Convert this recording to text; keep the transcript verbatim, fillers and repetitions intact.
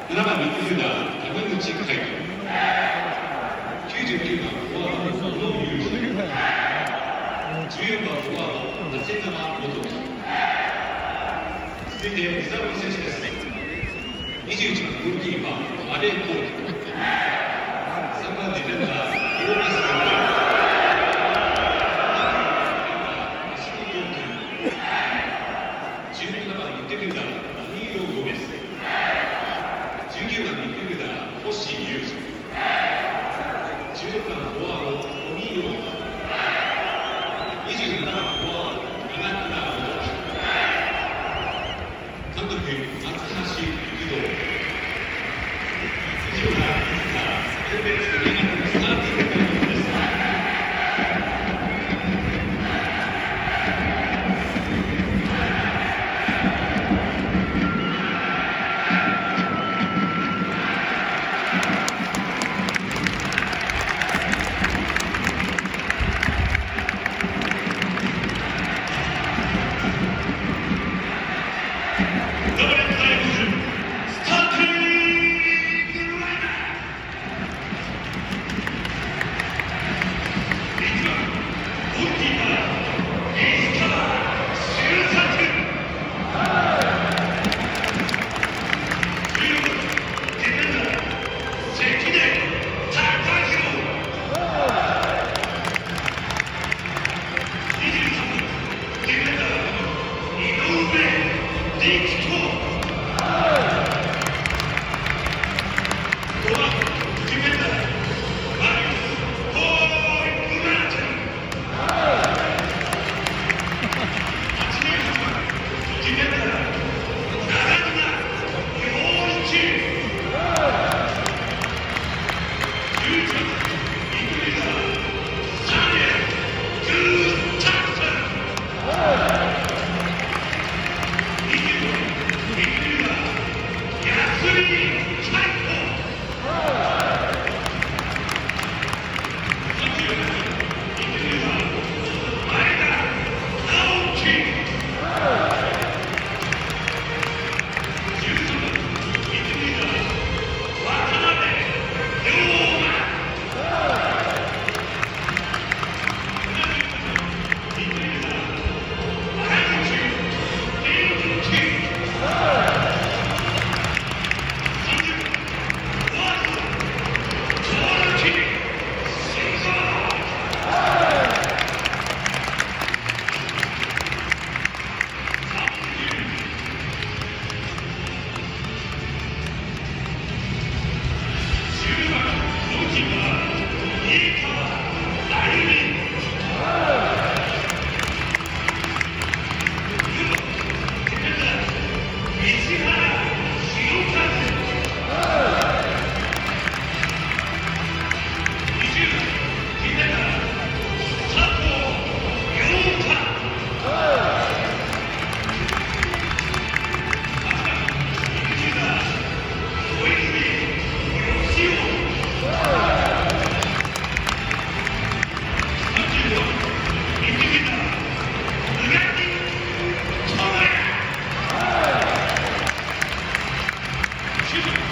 ななばんミッドフィルダー谷口海斗、きゅうじゅうきゅうばんフォワード小野裕二、じゅうよんばんフォワード長谷川元樹。続いてリザーブ選手です。にじゅういちばんゴールキーパー阿部浩二、さんばんディフェンダー広見スじゅうななばんミッドフィルダーニーロ・ゴメス、じゅうきゅうばんミッドフィルダー星優二、じゅうろくばんフォワード鬼陽太、にじゅうななばんフォワード岩倉元樹。監督松橋育道。以上がエルベックス大学のスターティングメンバーです。 Shoot it.